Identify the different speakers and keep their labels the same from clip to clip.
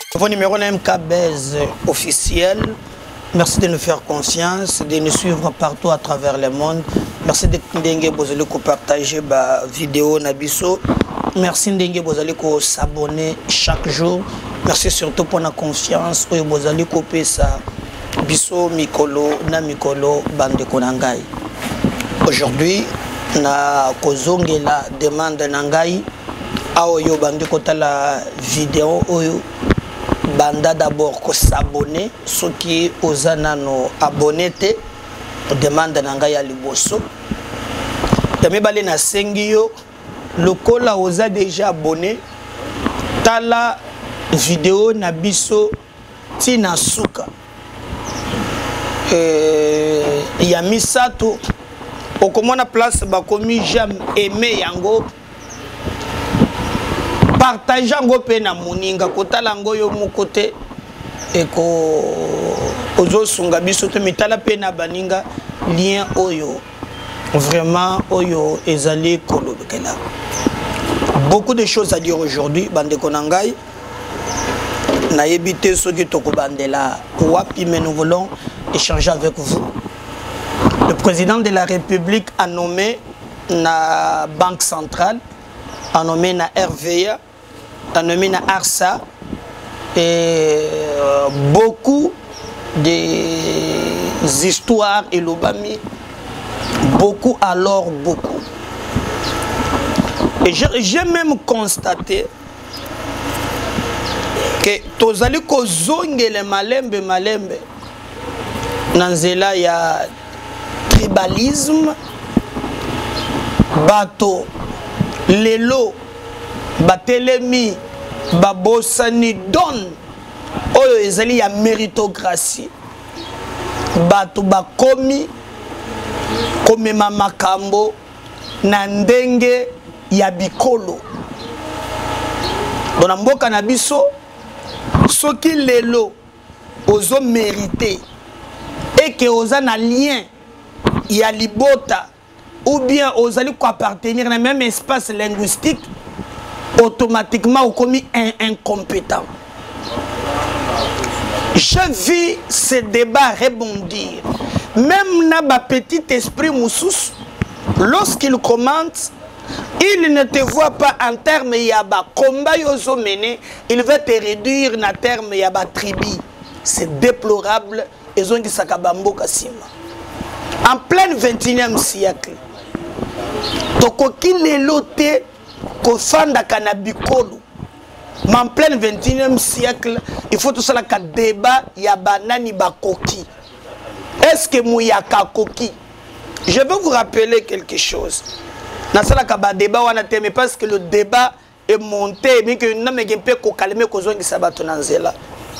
Speaker 1: Vos numéros MKBez officiel. Merci de nous faire confiance, de nous suivre partout à travers le monde. Merci de partager la vidéo Nabiso. Merci de s'abonner chaque jour. Merci surtout pour la confiance. Vous allez couper ça. Biso Mikolo na Mikolo bande konangai. Aujourd'hui, na kozonge la demande nangai. Aoyo bande kota la vidéo oyo. Banda d'abord ko s'abonner. Ceux qui osent no abonner te demande nangai ya liboso. Yami bale na sengio. Le kola osa déjà abonné. Tala vidéo na biso tina suka. Ya misato okomona place bakomi j'aime aimer yango partage yango pe na moninga kotala ngo yo mokote eko ozo sunga biso te mitala pe na baninga lien oyo vraiment oyo ezali kolobekela. Beaucoup de choses à dire aujourd'hui bande konangai na yebite soki tokobandela wapi mais nous voulons échanger avec vous. Le président de la République a nommé la Banque centrale, a nommé la RVA, a nommé la ARSA et beaucoup des histoires et l'obami, beaucoup alors beaucoup. Et j'ai même constaté que tozali ko zongele malembe Nanzela ya tribalisme bato lelo batelemi babosani don oyo ezali ya méritocratie bato bakomi komema makambo na ndenge ya bikolo dona mboka na biso soki lelo ozo mériter et que vous avez un lien, il y a libota, ou bien vous allez appartenir à même espace linguistique, automatiquement vous commis un incompétent. Je vis ce débat rebondir. Même dans ma petit esprit moussous, lorsqu'il commente, il ne te voit pas en termes yaba combat yozo mené, il va te réduire en termes yaba tribu. C'est déplorable. En plein 21e siècle, tokoki lelo te kofanda kanabikolo. Mais en plein 21e siècle, il faut tout ça la débat ya banani bakoki. Est-ce que mouyaka koki? Je veux vous rappeler quelque chose. Dans ça la débat wana te mais parce que le débat est monté mais que na megempe ko calmer ko zongi sabato nanzela.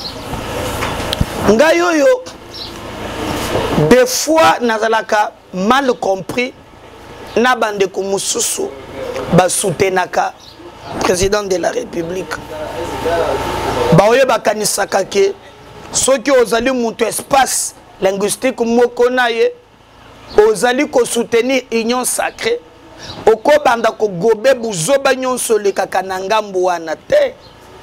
Speaker 1: Ngayoyo des fois nazalaka mal compris na bande ko mususu ba soutenaka président de la République ba oyo bakanisaka ke soki ozali mutu espace linguistique moko naye ozali ko soutenir union sacrée oko banda ko gobe buzoba nyonso le kakanangambo wana te.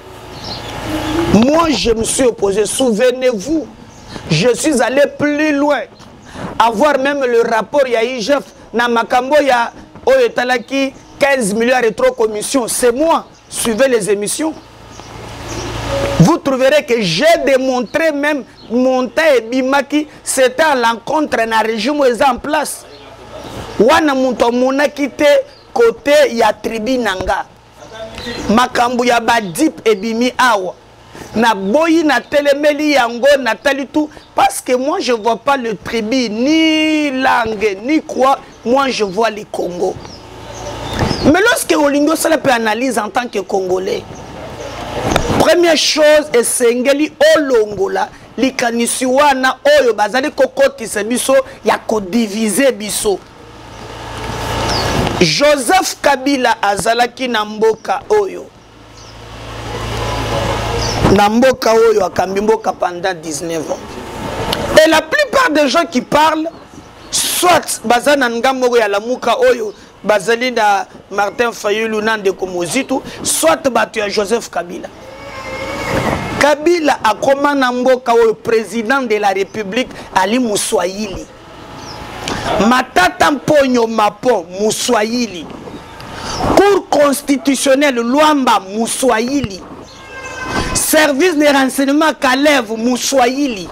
Speaker 1: Moi je me suis opposé, souvenez-vous. Je suis allé plus loin. Avoir même le rapport Yaïjef na makambo ya oyetalaki 15 milliards et trop commission. C'est moi. Suivez les émissions. Vous trouverez que j'ai démontré même Monta et Bimaki, c'était à l'encontre d'un régime en place. Wana Monta Mona quitté côté ya tribu Nanga. Makambo ya Badip et Bimi Awa. Na boyi na telemeli yango na talitou parce que moi je vois pas le tribu ni langue ni quoi, moi je vois les Congo. Mais lorsque Olingo ça peut analyse en tant que Congolais, première chose est sengeli olongola likanisi wana oyo bazali kokotisa biso ya ko diviser biso. Joseph Kabila azalaki na mboka oyo. Namboka oyo akambi mboka pendant 19 ans. Et la plupart des gens qui parlent, soit bazana ngambo ya lamuka oyo bazali na Martin Fayulu nande komozitu, soit batu ya Joseph Kabila. Kabila a commandé mboka au président de la République Ali Mouswahili. Matata Mponyo Mapo Mouswahili. Cour constitutionnelle Luamba Mouswahili. Service de renseignement Kalev Mouswahili.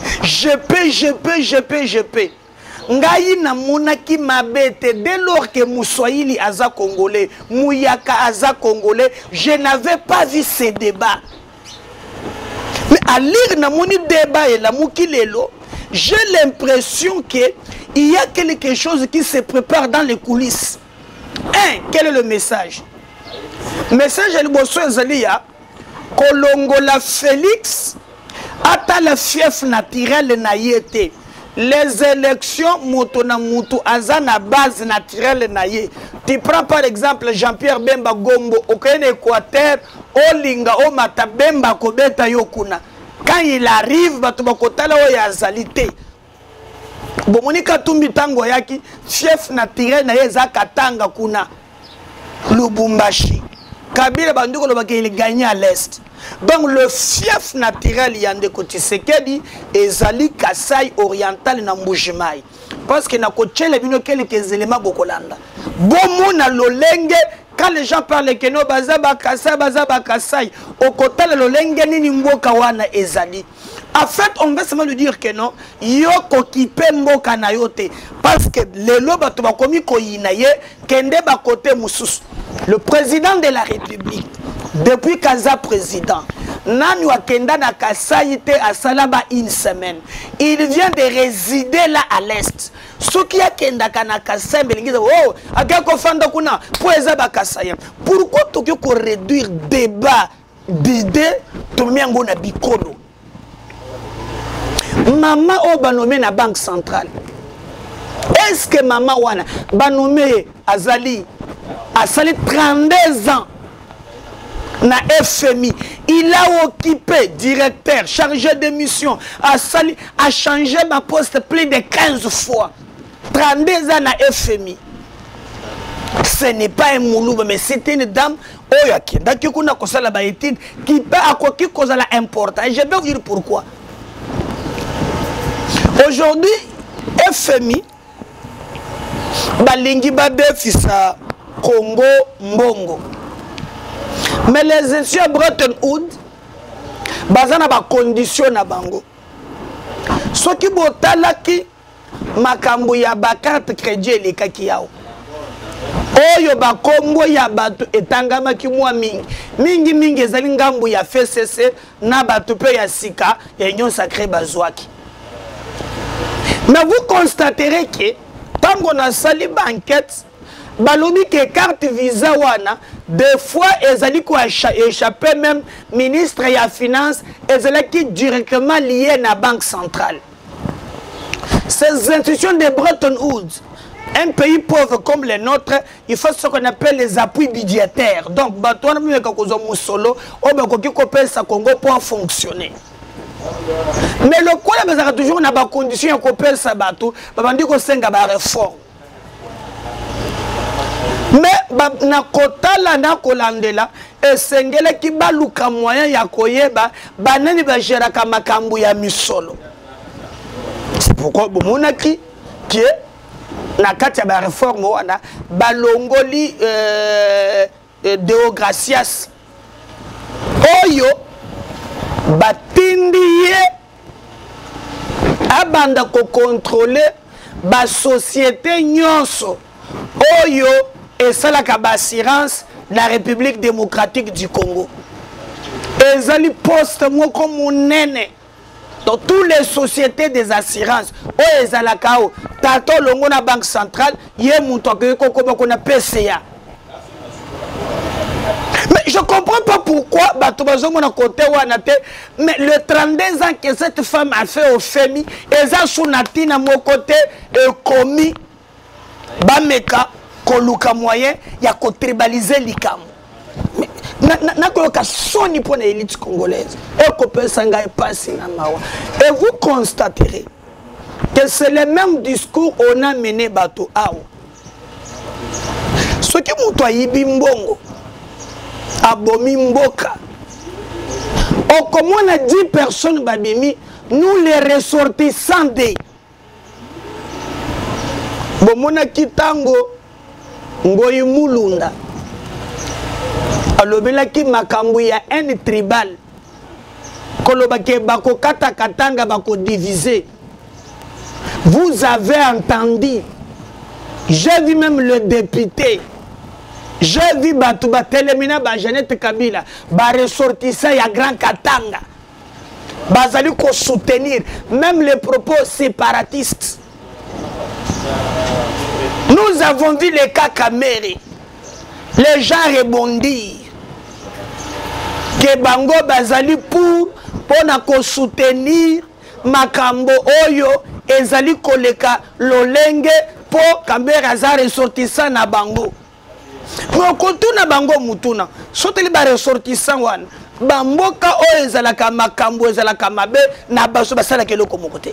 Speaker 1: GP. Ngai na monaki mabete dès lors que Mouswahili aza congolais, Mouyaka aza congolais, je n'avais pas vu ces débats. Mais à lire na moni débat et la moukilelo, j'ai l'impression que il y a quelque chose qui se prépare dans les coulisses. Quel est le message? Le message est le bosso Zalia, Kolongola Félix, ata la fief naturelle na yete. Les élections Motona Moutou Azana base naturelle naye. Tu prends par exemple Jean-Pierre Bemba Gombo au Équateur, Olinga Omata Bemba Kobeta Yokuna. Quand il arrive, Batubakotala Oyazalité. Bomonika Tumbi Tango Yaki, fief naturel naye Zakatanga Kuna. Lubumbashi. Kabila Banduko il gagne à l'est. Donc le fief naturel Yandeko Tshisekedi ezali Kasai oriental na Mbujimai. Parce que na kochele bino quelques éléments bokolanda. Bomo na lolenge quand les gens parlent que no bazaba Kasai au côté de lolenge nini mboka wana ezali. En fait, on va seulement lui dire que non, yoko kipe mboka na yote parce que le loba to bakomi ko yinaye kende ba côté mususu. Le président de la République depuis Kaza président, Nanu Akenda na Kasaïte à Salaba une semaine. Il vient de résider là à l'est. Ce qui a Kenda kana Kasai, oh, Agako Fanda Kuna, pour Ezaba Kasai. Pourquoi tu veux réduire débat d'idées, tu miango na bikolo? Maman o banomé na Banque centrale. Est-ce que maman wana banomé Azali a sali 32 ans? Na FMI, il a occupé directeur, chargé de mission, a changé ma poste plus de 15 fois. 32 ans na FMI. Ce n'est pas un moulouba, mais c'est une dame qui a qui peut avoir quelque chose d'important. Et je vais vous dire pourquoi. Aujourd'hui, FMI, Balingi Babe Fissa Congo Mbongo. Mais les institutions Bretton Woods, bazana ba condition na bango. Ce qui botalaki makambo ya ba carte crédit les kaki yao. Oyo ba kombo ya batu etangama ki mwa mingi ezali ngambo ya FCC na batu pe ya sika ya union sacrée bazwaki. Mais vous constaterez que tant qu'on a sali ba enquête balobi que carte visa wana des fois ezali ko échapper même ministre ya finance ezali qui directement lié na banque centrale. Ces institutions de Bretton Woods, un pays pauvre comme le nôtre, il faut ce qu'on appelle les appuis budgétaires. Donc bato na mwe kakozo musolo o ba koki kopel sa Congo pour fonctionner. Mais le quoi bazaka toujours na ba condition ya kopel sa bato ba bandi ko senga ba réforme. Mais na kotala na kolandela esengele ki baluka moyen ya koyeba banani ba gera ka makambu ya misolo. C'est pourquoi bomonaki qui na kati ya ba réforme wana balongoli Deogracias oyo batindiye abanda ko contrôler ba société nyonso oyo et ça la assurance la République démocratique du Congo. Et ça li poste moi comme nene dans toutes les sociétés des assurances. Oh et la kao tato longo na banque centrale yé muto que qu'on a PCA. Mais je comprends pas pourquoi bato bazo mona côté wanate mais le 32 ans que cette femme a fait au FMI et ça sous natina mon côté commis bameka koluka moyen ya ko tribaliser l'ikam. Na koloka soni pour l'élite congolaise et ko pesanga passer na mawa. Et vous constaterez que c'est le même discours on a mené bato awo. Ce qui muto yibi mbongo abomi mboka Comme on a 10 personnes, babimi, nous les ressortissants des. Bon, mon akitango, ngoyi mulunda. Alobela ki makambu ya un tribal. Kolobake bako kata katanga bako divisé. Vous avez entendu. J'ai vu même le député. J'ai vu Batouba Telemina Jeannette Kabila. Ba ressortissant ya Grand Katanga. Bazali ko soutenir même les propos séparatistes. Nous avons vu les cas Kameri. Les gens rebondirent. Que Bango Bazali pour ko soutenir Makambo Oyo ezali koleka lolenge po Kambere aza ressortissant na Bango. Mokotuna Bango mutuna. Sote li ba ressortissant wana. Bamboka oyo ezalaka makambo ezalaka mabe na baso basala keloko mokote.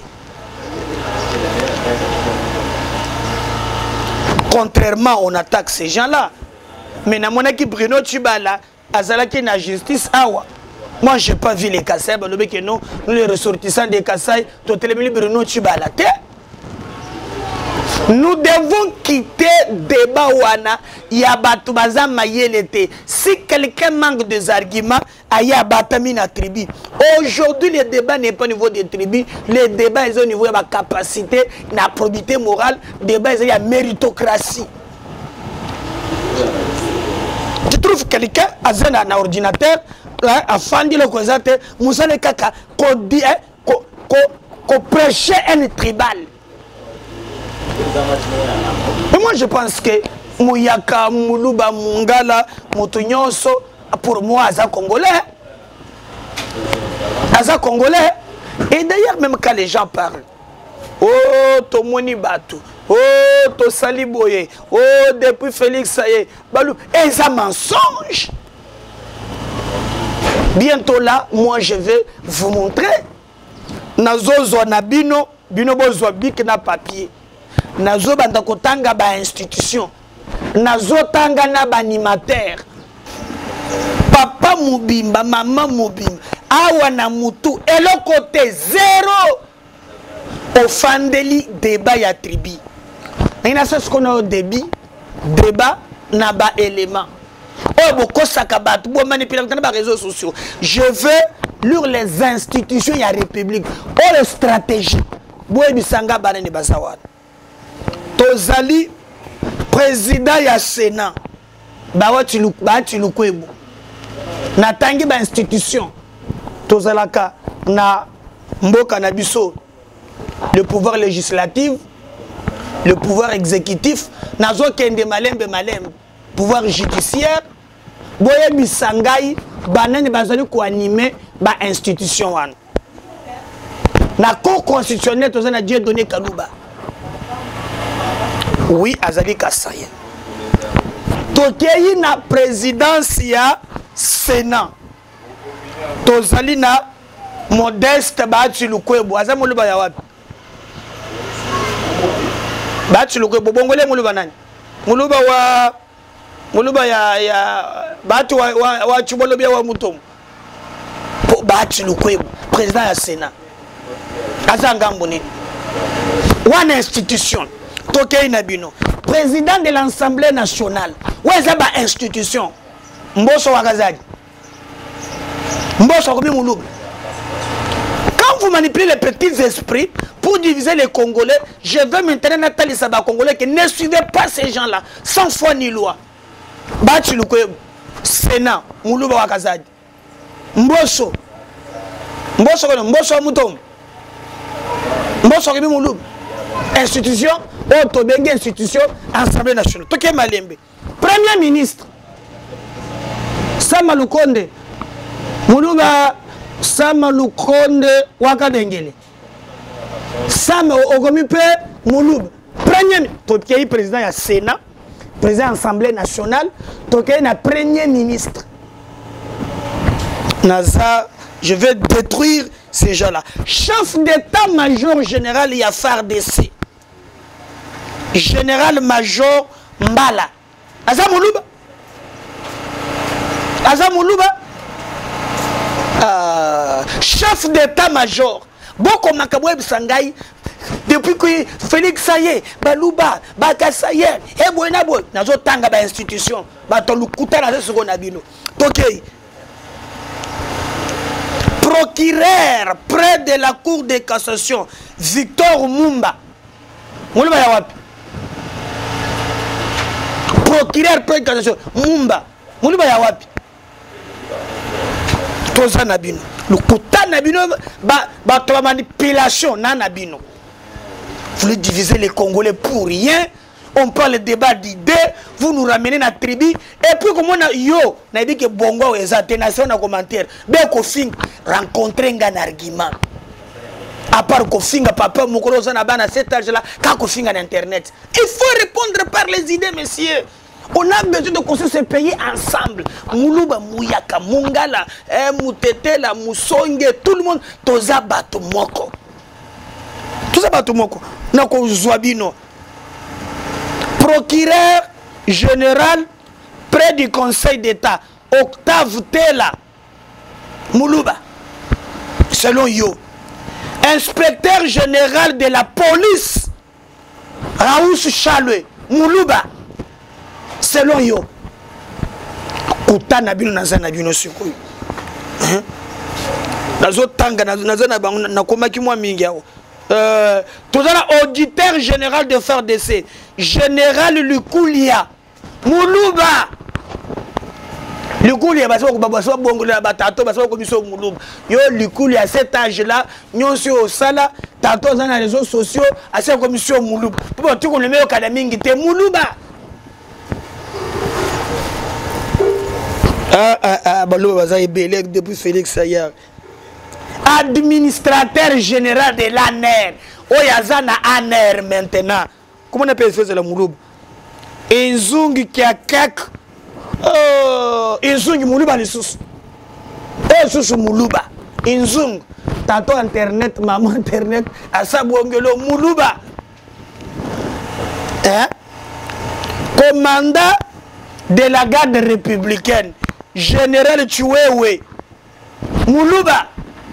Speaker 1: Contrairement, on attaque ces gens-là. Mais na monaki Bruno Tshibala azalaki na justice awa. Moi, je n'ai pas vu les Kassai. Nous, les ressortissants des Kassai, Bruno Tshibala. Nous devons quitter le débat. Si quelqu'un manque des arguments, il y a la tribu. Aujourd'hui, le débat n'est pas au niveau des tribus. Le débat est au niveau de la capacité, de la probité morale. Le débat est la méritocratie. Tu trouves quelqu'un à un ordinateur, à Fandi le Kozate, Moussa le Kaka, qu'on prêchait un tribal. Et moi je pense que Mouyaka, Moulouba, Mungala, Moutounyonso, pour moi, Aza Congolais. Aza Congolais. Et d'ailleurs, même quand les gens parlent, oh, Tomoni Batou, oh, Tosali Boye, oh, depuis Félix Saye, Balou, et ça mensonge. Bientôt là, moi je vais vous montrer. Nazo Zonabino, Bino Bozwabik na papier. Nazo Bandakotanga ba institution. Nazo Tanga na ba animateur. Papa Moubimba, maman Moubimba. Awa na mutu. Et le côté zéro. Au fandeli débat ya tribi. Il y a ce qu'on a au débit. Débat na ba élément. Oh, beaucoup sakabat, bon manipulation dans les réseaux sociaux. Je veux lire les institutions de la République. Oh, les stratégies. Boye bisanga banane bazawad. Tozali président ya Sénat. Bawa tilukwebo. Na tangi ba institution. Tozalaka na mboka na biso. Le pouvoir législatif, le pouvoir exécutif, nazo kende malembe malembe. Pouvoir judiciaire, boye bisangai, banane bazali ko animer ba institution wan. Na cour constitutionnelle tozana Dieu donné Kalouba. Oui, azali Kasaye. Tokei na présidence ya Sénat. Tozali na Modeste Bahati Lukwebo. Aza moluba ya wapi? Bahati Lukwebo bongole moluba nani? Moluba ya Bahati wa Chibolobia wa Mutomo. Bahati Lukwebo, président ya Sénat. Aza ngambo nini? One institution. Tokei Nabino. Président de l'Assemblée nationale. Oueza ba institution. Mboso wakazadi. Mboso kobi muluba. Quand vous manipulez les petits esprits pour diviser les Congolais, je veux maintenant Nathalie Saba Congolais que ne suivez pas ces gens-là, sans foi ni loi. Bahati Lukwebo, Sénat, Muluba wakazadi. Mboso. Mboso Mutom. Mboso kobi muluba. Institution, Otobenge institution, Assemblée nationale. Toké Malembe. Premier ministre. Sama Lukonde. Muluba Sama Lukonde Wakadengele. Sama Ogomipe Muluba. Premier Toké président du Sénat, président de l'Assemblée nationale, Toké na premier ministre. Naza, je vais détruire ces gens-là. Chef d'état-major général Yafar DC. Général-major Mbala. Aza Muluba. chef d'état-major. Boko Makaboueb Sangai, depuis que Félix Saye, Balouba, Bakasaye, et Boenabo, Nazo Tanga ba institution, Batolukuta na seconde abino. Ok. Procureur près de la cour de cassation, Victor Mumba. Mumba ya wapi? Procureur près de cassation, Mumba. Mumba ya wapi? Toza nabino. Le kouta nabino, ba manipulation na nabino. Vous voulez diviser les Congolais pour rien. On parle de débat d'idées, vous nous ramenez dans la tribu. Et puis, comme on a yo, on a dit que bongo est atténation dans commentaire. Bien qu'on finisse rencontrer un argument. À part qu'on finisse papa, mon gros à cet âge-là, quand on finisse en internet. Il faut répondre par les idées, messieurs. On a besoin de construire ce pays ensemble. Moulouba, Mouyaka, Mungala, Moutetela, Moussongue, tout le monde, Toza Bato Moko. Toza Bato Moko. Nako Zouabino. Procureur général près du Conseil d'État, Octave Tela, Moulouba, selon yo. Inspecteur général de la police, Raous Chalwe, Moulouba, selon yo. Kouta Nabino Nazana Bino Sukoy. Nazo Tanga Nazana Bang Nakomaki Mwa Mingiao. Tout à auditeur général de FARDC, général Lukoulia, Moulouba. Lukoulia, parce que bongo la batato, parce que commission Moulouba. Yo Lukoulia à cet âge-là, nous sommes au sala, tantôt dans les réseaux sociaux, à cette commission Moulouba. Pour tout qu'on le met au Kadamingi, t'es Moulouba. Balouba Baza est belé depuis Félix Sayar. Administrateur général de l'ANER. Oyazana ANER maintenant. Comment on appelle ça la Moulouba? Inzungi Kiakak. Inzungi Moulouba les sous. Sous Moulouba. Inzung. Tantôt internet, maman internet. Asabouangelo Moulouba. Commandant de la garde républicaine. Général Chouewe. Moulouba.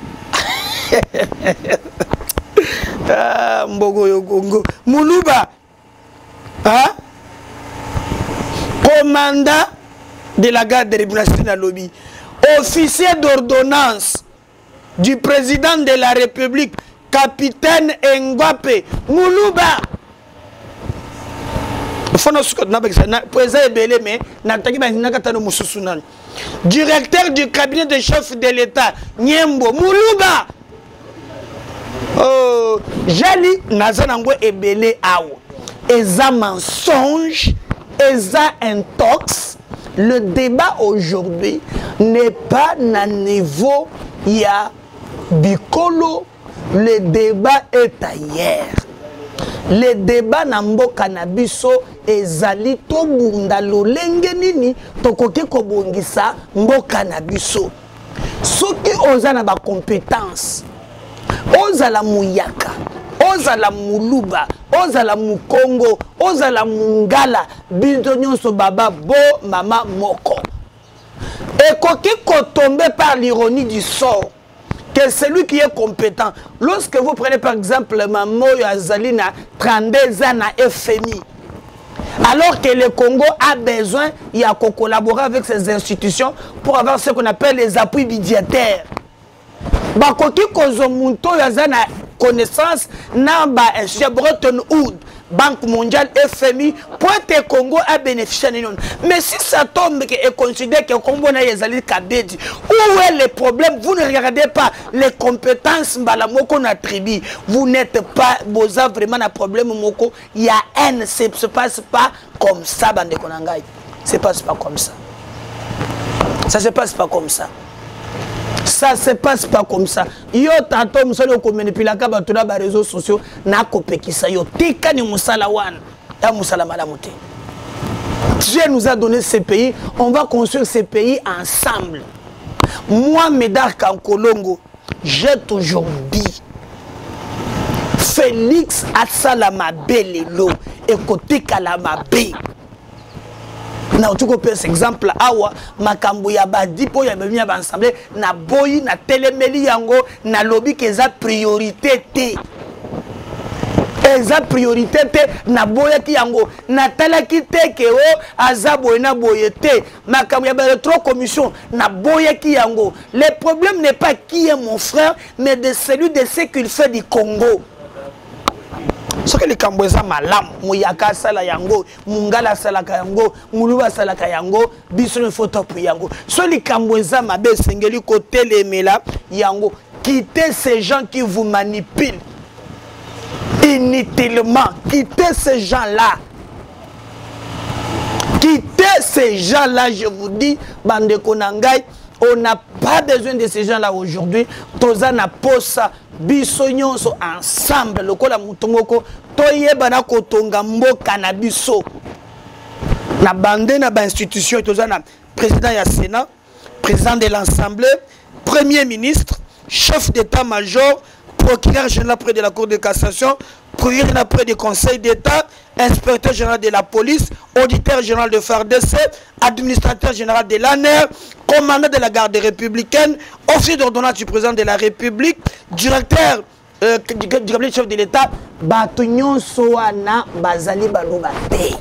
Speaker 1: Mbogo Yogongo Moulouba, commandant de la garde de républicaine lobby, officier d'ordonnance du président de la République, capitaine Ngwape Moulouba. Directeur du cabinet de chef de l'État, Niembo Moulouba. Jali Nazanango Ebele Aou. Eza mensonge, Eza intox. Le débat aujourd'hui n'est pas à niveau ya Bikolo. Le débat est ailleurs. Le débat nambo kanabiso ezali to bunda lolenge nini tokoki kobongisa mboka nabiso. Soki ozana ba compétence, ozala muyaka, ozala muluba, ozala mukongo, ozala mungala, biso nyonso baba bo mama moko. Ekoki kotombe par l'ironie du sort que celui qui est compétent, lorsque vous prenez par exemple Maman Azalina 32 ans à FMI, alors que le Congo a besoin, il y a qu'à collaborer avec ces institutions pour avoir ce qu'on appelle les appuis budgétaires. Bakoki Kozomunto Yazana connaissance Namba institution Bretton Woods, Banque mondiale, FMI, Pointe Congo a bénéficié de nous. Mais si ça tombe et considère que le Congo n'a pas Kabedi, où est le problème? Vous ne regardez pas les compétences Mbalamoko n'attribue. Vous n'êtes pas, vous avez vraiment un problème Moko. Il y a haine, ça ne se passe pas comme ça, Bande Konangai. Ça ne se passe pas comme ça. Ça ne se passe pas comme ça. Ça ne se passe pas comme ça. Yo tantôt musala ko manipula ka batula ba réseaux sociaux na kopekisa yo tika ni musala wana ya musala malamuté. Dieu nous a donné ce pays, on va construire ce pays ensemble. Moi Médard Kankolongo, j'ai toujours dit Félix Asalama Belelo et côté Kalama B. na otuko pesa exemple awa makambo ya badipo ya bami ya ensemble na boyi na telemeli yango na lobby keza priorité te eza priorité te na boya ki yango na talaki te ke o azabo na boye te makambo ya ba commission na boya ki yango. Le problème n'est pas qui est mon frère mais de celui de ce qu'il fait du Congo. Ce que les Camboueza malam, Mouyaka sala yango, Mungala salaka yango, Muluba salaka yango, Bisson photo pour yango. Ce que les Camboueza mabe sengeli côté les mela yango. Quittez ces gens qui vous manipulent inutilement. Quittez ces gens-là. Quittez ces gens-là, je vous dis, bande konangai. On n'a pas besoin de ces gens-là aujourd'hui. Tozana posa bisonyon so ensemble. Lokola mutomoko toye bana kotonga mboka na biso. Na bande na ba institution tozana président ya Sénat, président de l'Assemblée, premier ministre, chef d'état-major, procureur général près de la Cour de cassation, procureur général près du Conseil d'État, inspecteur général de la police, auditeur général de FARDC, administrateur général de l'ANER, commandant de la garde républicaine, officier d'ordonnance du président de la République, directeur du cabinet chef de l'État, Batunyon Soana Bazali Balobate.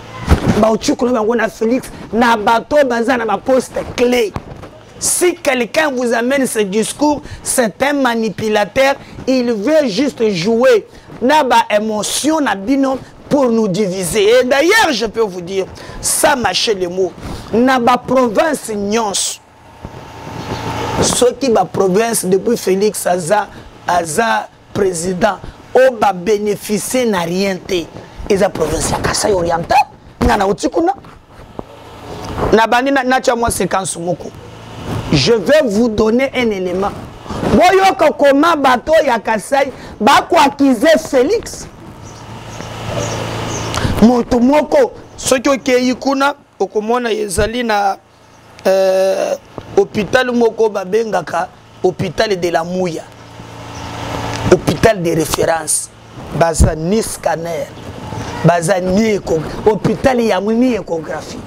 Speaker 1: Félix, na bato bazana ma poste clé. Si quelqu'un vous amène ce discours, c'est un manipulateur, il veut juste jouer naba émotion na bino pour nous diviser. Et d'ailleurs, je peux vous dire, ça mâcher les mots. Naba province nyons. Ceux qui ba province depuis Félix Aza président, on va bénéficier n'a rien té. Et la province ya Kasai oriental, ngana otikuna. Nabani na chamwa séquence moko. Je vais vous donner un élément. Boyoko comment bateau ya Kasai ba ko accuser Félix. Moto moko soki okeyi kuna okomona ezali na hôpital moko babengaka hôpital de la Mouya. Hôpital de référence. Baza ni scanner. Baza ni hôpital ya ni échographie.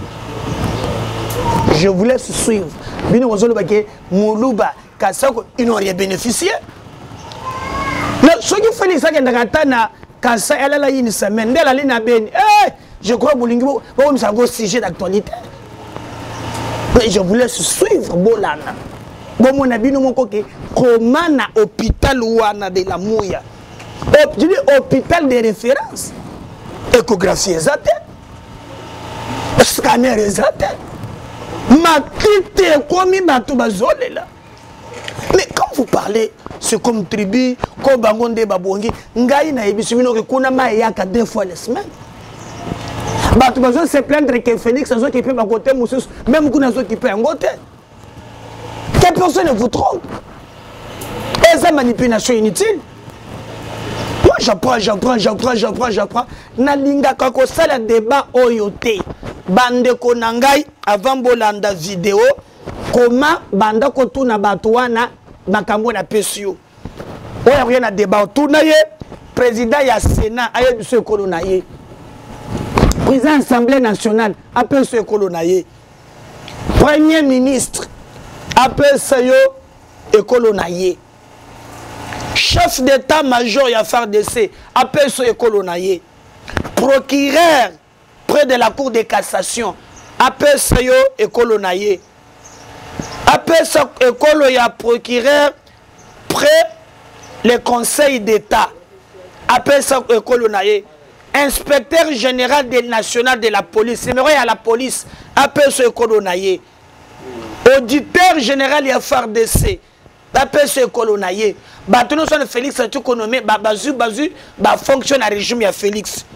Speaker 1: Je vous laisse suivre. Bino wazolo bake Muluba Kasako ils n'ont rien bénéficié. Mais ce qui fait ça que na Kasa elle a une semaine dès la ligne ben je crois bolingi bo ça go sujet d'actualité. Mais je vous laisse suivre bolana. Bon mon abino moko ke comment na hôpital wana de la Mouya. Je dis hôpital de référence. Échographie exacte. Scanner exact. Ma quitte comme batou bazole là. Mais quand vous parlez, c'est comme tribu, comme bangonde babongi, ngai na ebisumino ke kuna ma yaka 2 fois la semaine. Batou bazole se plaindre que Félix azo qui peut ba côté musus, même kuna azo qui peut en côté. Que personne ne vous trompe. Et ça manipulation inutile. Moi j'apprends. Na linga kako sala débat oyote. Bande konangai avant bolanda vidéo comment banda kotuna batuana makambo na pesio oya rien na débat tuna ye président ya Sénat aye biso ekolo na ye président Assemblée nationale appelle ce ekolo na ye premier ministre appelle sayo ekolo na ye chef d'état-major ya FARDC appelle ce ekolo na ye procureur près de la Cour de cassation, appelle ça yo ekolo na ye. Appelle ça ekolo ya procureur près le Conseil d'État. Appelle ça ekolo na ye. Inspecteur général national de la police, numéro à la police, appelle ça ekolo na ye. Auditeur général ya FARDC, appelle ça ekolo na ye. Batono son Félix a tout nommé, bazu fonctionne à régime ya Félix.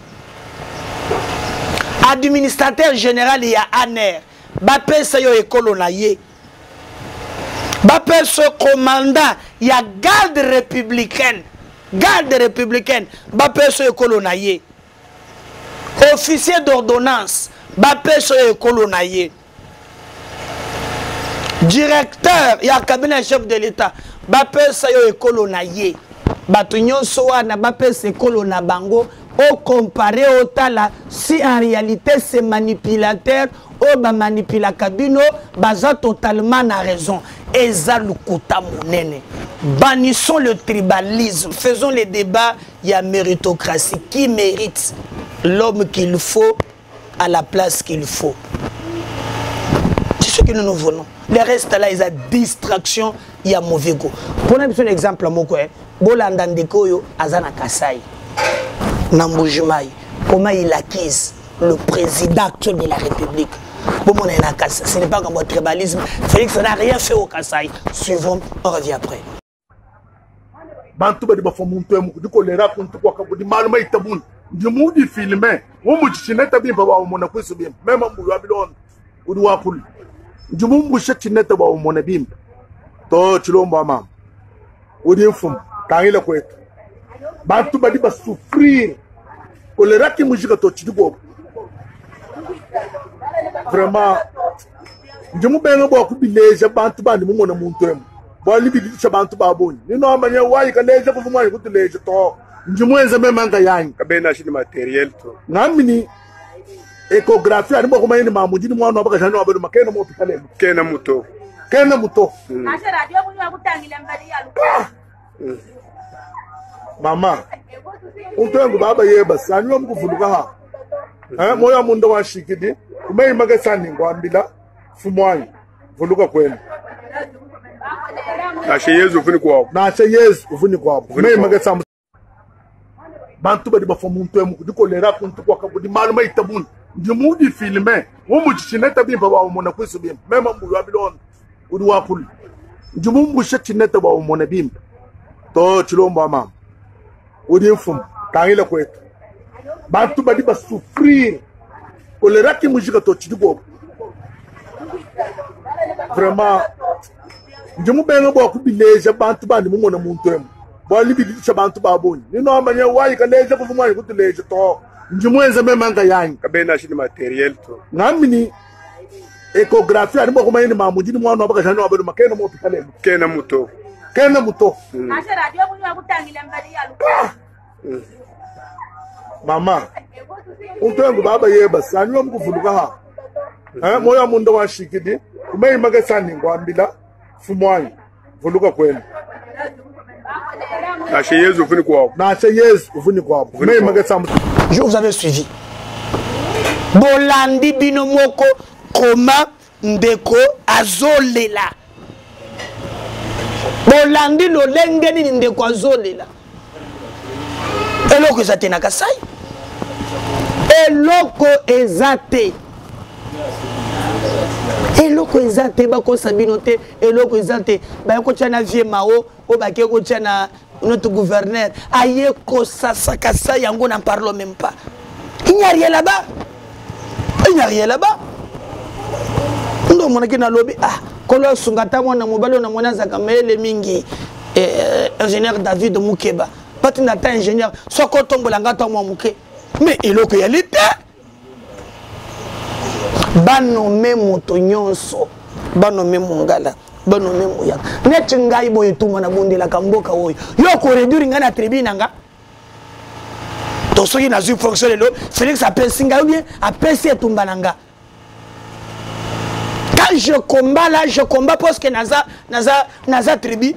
Speaker 1: Administrateur général il y a ANER. Bapel sa yo ekolo na ye. Bapel ce commandant il y a garde républicaine. Bapel ce ekolo na ye. Officier d'ordonnance. Bapel ce ekolo na ye. Directeur il y a cabinet chef de l'État. Bapel sa yo ekolo na ye. Batunyon soa na bapel se ekolo na bango. au comparé au tala, si en réalité ces manipulateurs, au manipula cabino, baza totalement na raison. Eza lukuta monene. Bannissons le tribalisme, faisons les débats, il y a méritocratie. Qui mérite l'homme qu'il faut à la place qu'il faut? C'est ce que nous venons. Le reste là, il y a distraction, il y a mauvais goût. Pour un exemple, Bolandandeko Azana Kasai, Namboujumaï, comment il acquise le président actuel de la République. Ce n'est pas comme votre tribalisme. Félix n'a rien fait au Kassai. Suivons, on revient après.
Speaker 2: Bantu badi bafamuntu mu kudikolera kuntu kwa kabudi maluma itabun ndimudi filme wo muchineta bimba ba umona kwiso bimba mema mbu wabilon udi wakul ndimumbu shetineta ba umona bimba to chilomba mama udi mfum tangile kwetu bantu badi basufrir kolera ki mujika to chidigo vraiment ndimu benga bo kubileja bantu bandi mumona muntu emu bali bi chabantu baboni nino amanye wayi kaleje kuvumani kutuleje to njimwenze memanga yanyi
Speaker 3: kabena shini materiel to
Speaker 2: ngamini echographie ari boko mayini mamujini mwana wabaka jani wabelo makena mo hospitale
Speaker 3: kena muto
Speaker 4: asha radio kunywa kutangile mbali yalu
Speaker 2: mama untengu baba yeba sanyo mkuvuluka ha moya mundo wa shikidi umeyi magesani ngwambila fumwanyi vuluka kwenu
Speaker 3: Nashe Yesu ufuni kwabo.
Speaker 2: Nashe Yesu ufuni kwabo. Mei magasa bantu badi bafamuntu emu kudikolera kuntu kwa kabudi maluma itabun ndimudi filme wo muchineta bimba ba umona kwiso bimba mema mbu wabilon udi wakul ndimumbu shetineta ba umona bimba to chilomba mama udi mfum tangile kwetu bantu badi basufrir kolera ki mujika to chidigo vraiment ndimu benga bo kubileja bantu bandi mumona muntu emu bali bi chabantu baboni nino amanye wayi kaleje kuvumani kutuleje to njimwenze memanga yanyi
Speaker 3: kabena shini materiel to
Speaker 2: ngamini echographie ari boko mayini mamujini mwana wabaka jani wabelo makena mo hospitale
Speaker 3: kena muto
Speaker 4: asha radio kunywa kutangile mbali yalu
Speaker 2: mama untengu baba yeba sanyo mkuvuluka ha moya mundo wa shikidi umeyi magesani ngwambila fumwanyi vuluka kwenu
Speaker 3: Nashe Yesu ufuni kwabo.
Speaker 2: Nashe Yesu ufuni kwabo. Mei magasa.
Speaker 1: Je vous avais suivi. Bolandi binomoko koma ndeko azolela. Bolandi lo lengeni ndeko azolela. Eloko ezate na Kasai. Eloko ezate. Eloko ezate bako sabinote eloko ezate ba ko tchana vie mao o ba ke ko tchana notre gouverneur aye ko sasakasa yango n'en parlons même pas. Il n'y a rien là-bas. Ndo mona kina lobby kolo sungata mona mobalo na mona zakamele mingi ingénieur David Mukeba pati nata ingénieur soko tombola ngata mo muke mais eloko ya lité banome moto nyonso banome mongala banome moya neti ngai boye tuma na bondela kamboka oyo yo ko réduire ngana na tribune nga to soki na zu fonction lelo Félix appelle singa ou bien appelle si etumbananga quand je combat parce que naza tribu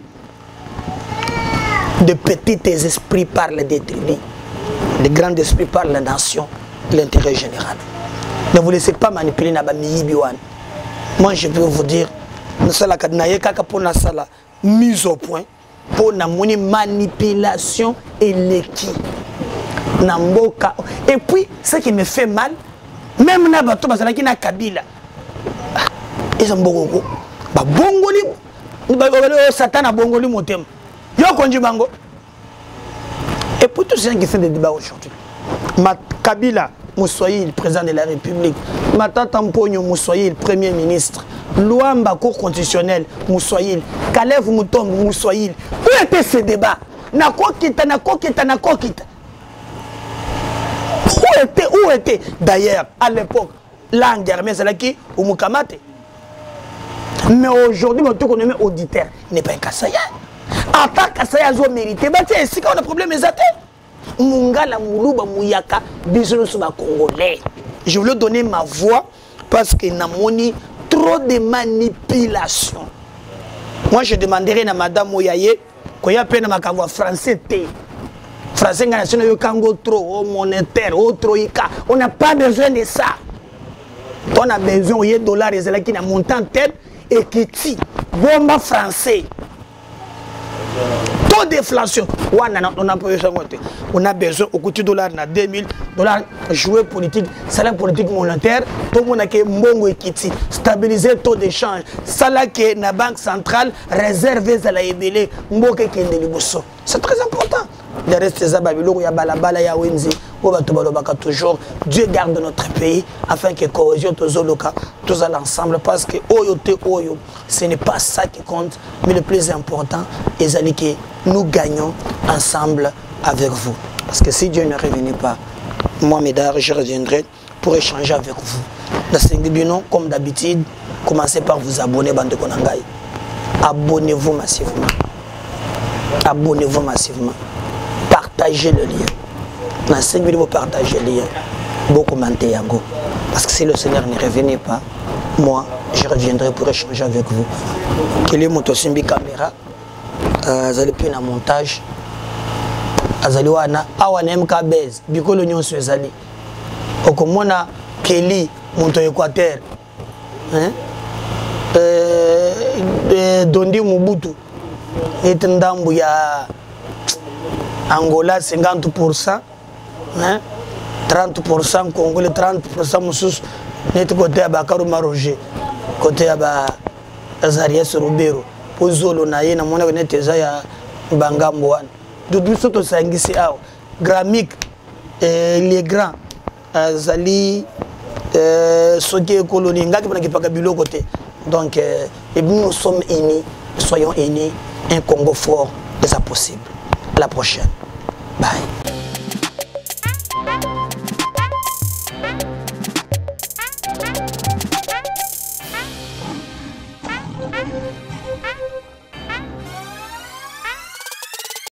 Speaker 1: de petits esprits parlent des tribus, de grands esprits parlent la nation, l'intérêt général. Ne vous laissez pas manipuler na ba miyibiwan. Moi je peux vous dire nasala kadnaye kaka pour nasala mise au point pour na moni manipulation et l'équi namboka. Et puis ce qui me fait mal, même na bato bazala ki na Kabila. Ils ont beaucoup ba bongoli ba satana bongoli motem. Yo konji bango. Et pour tous ceux qui font des débats aujourd'hui, Kabila Moussoyi, le président de la République, Matata Mponyo Moussoyi, le premier ministre, Luamba, cour constitutionnelle, Moussoyi, Kalev Moutom, Moussoyi. Où était ce débat? Nakokita. Où était? D'ailleurs, à l'époque, l'an dernier, c'est là qui ou Moukamate. Mais aujourd'hui, mon tour nommé auditeur n'est pas un Kassaya. En tant que Kassaya, ils ont mérité. C'est quand on a problème, ils attendent. Mungala Moulouba Mouyaka, bisous sur ma Congolais. Je voulais donner ma voix parce qu'il y a trop de manipulation. Moi, je demanderai à Madame Moyaye qu'il y a peine à voix français. Français, trop monétaire, trop ika. On n'a pas besoin de ça. On a besoin de dollars et qui n'a monté en tête et qui tient. Bomba français. Taux d'inflation. On a besoin au coût de dollars, 2000 dollars, jouer politique, salaire politique monétaire, tout le monde a mbongo ekiti, stabiliser taux d'échange, salaire que la banque centrale réserve à la ebele, mboke kende liboso. C'est très important. Le reste des Babylone, il y a Balabala, il y a Wenzi, toujours. Dieu garde notre pays afin que cohésion tous ensemble parce que ce n'est pas ça qui compte, mais le plus important est que nous gagnons ensemble avec vous. Parce que si Dieu ne revenait pas, moi, mesdames, je reviendrai pour échanger avec vous. Dans ce bilan, comme d'habitude, commencez par vous abonner, bande Konangai. Abonnez-vous massivement. Abonnez-vous massivement. Partagez le lien. Dans 5 minutes, vous partagez le lien. Vous commentez Yango. Parce que si le Seigneur ne revenait pas, moi, je reviendrai pour échanger avec vous. Quel est mon simbi caméra? Vous allez plus un montage. Azali wana awana MKBZ bikolo nyonso ezali okomona Kelly monto Équateur Dondi Mobutu etendambu ya Angola 50%, 30% Congolais, 30% Moussous, net côté à Bakaro Maroger, côté à Azarias Robero, Pozolo Naye, na mona net ya Bangamboan. Depuis ce que ça existe, Gramic, les grands, Zali, Soké Colonie, Ngaki Panaki Bilo côté. Donc, nous sommes unis, soyons unis, un Congo fort, c'est ça possible. À la prochaine. Bye.